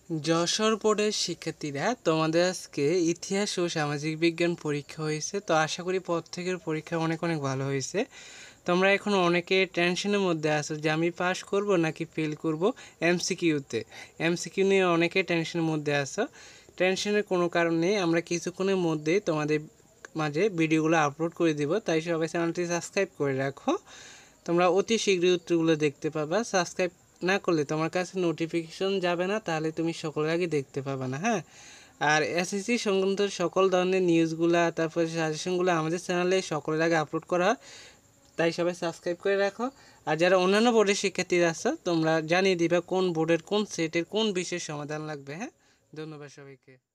যশোর বোর্ডের শিক্ষার্থীরা তোমাদের আজকে ইতিহাস ও সামাজিক বিজ্ঞান পরীক্ষা হয়েছে। তো আশা করি প্রত্যেকের পরীক্ষা অনেক অনেক ভালো হয়েছে। তোমরা এখন অনেকে টেনশনের মধ্যে আছো যে আমি পাস করব নাকি ফেল করব এমসিকিউতে। এমসিকিউ নিয়ে অনেকে টেনশনের মধ্যে আছো। টেনশনের কোনো কারণ নেই, আমরা কিছুক্ষণের মধ্যেই তোমাদের মাঝে ভিডিওগুলো আপলোড করে দিব। তাই সবাই চ্যানেলটি সাবস্ক্রাইব করে রাখো, তোমরা অতি শীঘ্রই উত্তরগুলো দেখতে পাবা। সাবস্ক্রাইব না করলে তোমার কাছে নোটিফিকেশন যাবে না, তাহলে তুমি সকলের আগে দেখতে পাবে না। হ্যাঁ, আর এসএসসি সংক্রান্ত সকল ধরনের নিউজগুলো, তারপরে সাজেশনগুলো আমাদের চ্যানেলে সকলের আগে আপলোড করা হয়। তাই সবাই সাবস্ক্রাইব করে রাখো। আর যারা অন্যান্য বোর্ডের শিক্ষার্থীরা আছো, তোমরা জানিয়ে দিবা কোন বোর্ডের কোন সেটের কোন বিষয়ের সমাধান লাগবে। হ্যাঁ, ধন্যবাদ সবাইকে।